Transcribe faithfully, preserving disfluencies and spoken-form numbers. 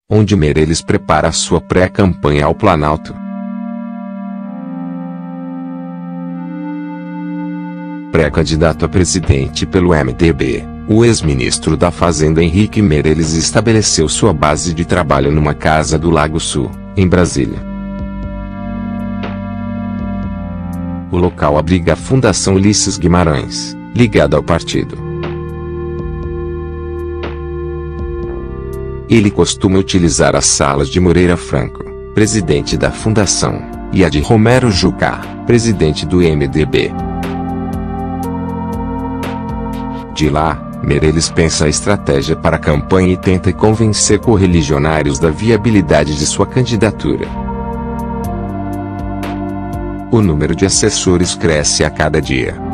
onde Meirelles prepara sua pré-campanha ao Planalto. Pré-candidato a presidente pelo M D B, o ex-ministro da Fazenda Henrique Meirelles estabeleceu sua base de trabalho numa casa do Lago Sul, em Brasília. O local abriga a Fundação Ulisses Guimarães, ligada ao partido. Ele costuma utilizar as salas de Moreira Franco, presidente da fundação, e a de Romero Jucá, presidente do M D B. De lá, Meirelles pensa a estratégia para a campanha e tenta convencer correligionários da viabilidade de sua candidatura. O número de assessores cresce a cada dia.